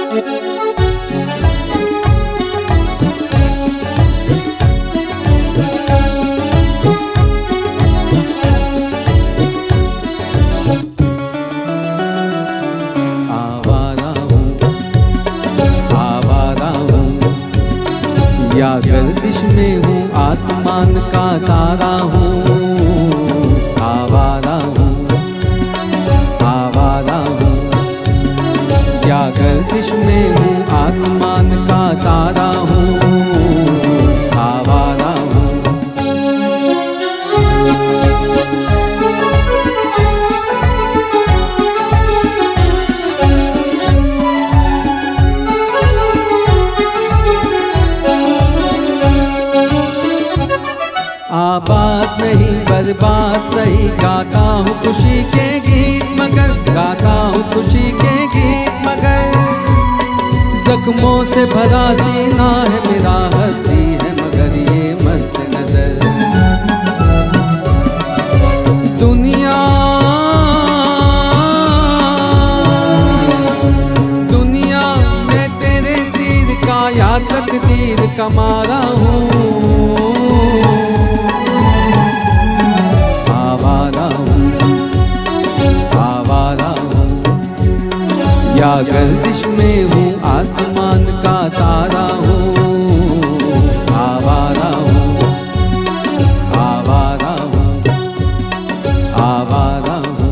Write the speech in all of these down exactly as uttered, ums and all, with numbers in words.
या गर्दिश में हूँ, आसमान का तारा हूँ। आवारा हूँ, आवारा हूँ, या गर्दिश में हूँ, आसमान का तारा हूँ। आवारा हूँ, आबाद नहीं बर्बाद सही, गाता हूँ खुशी के गीत मगर, गाता हूँ खुशी के गीत मगर। जख्मों से भरा सीना है मेरा, हस्ती है मगर ये मस्त नजर। दुनिया दुनिया मैं तेरे तीर का या तकदीर का मारा हूँ। या गर्दिश में हूँ, आसमान का तारा हूँ। आवारा हूँ, आवारा हूँ, आवारा हूँ।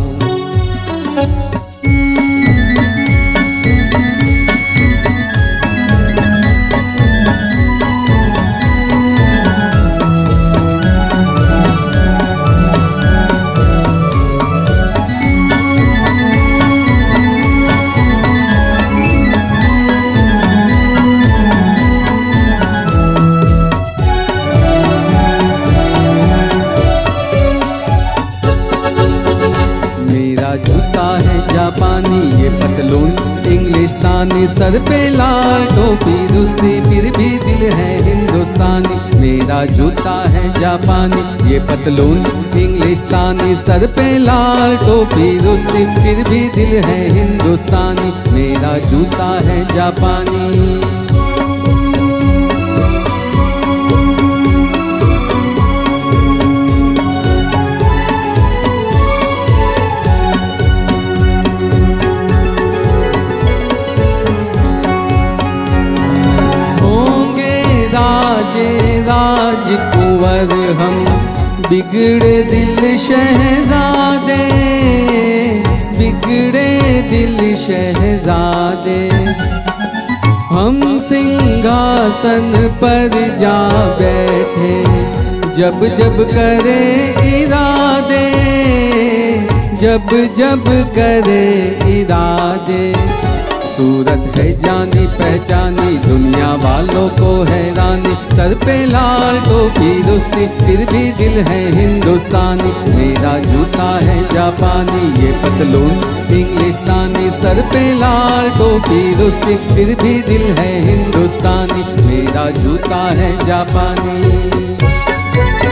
जूता है जापानी, ये पतलून इंग्लिस्तानी, सर पे लाल टोपी रूसी, फिर भी दिल है हिंदुस्तानी। मेरा जूता है जापानी, ये पतलून इंग्लिस्तानी, सर पे लाल टोपी रूसी, फिर भी दिल है हिंदुस्तानी। मेरा जूता है जापानी। राजकुंवर हम, बिगड़े दिल शहजादे, बिगड़े दिल शहजादे। हम सिंहासन पर जा बैठे, जब जब करे इरादे, जब जब करे इरादे। सूरत है जानी पहचानी, दुनिया वालों को हैरानी, सर पे लाल टोपी रूसी, फिर भी दिल है हिंदुस्तानी। मेरा जूता है जापानी, ये पतलून इंग्लिस्तानी, सर पे लाल टोपी रूसी, फिर भी दिल है हिंदुस्तानी। मेरा जूता है जापानी।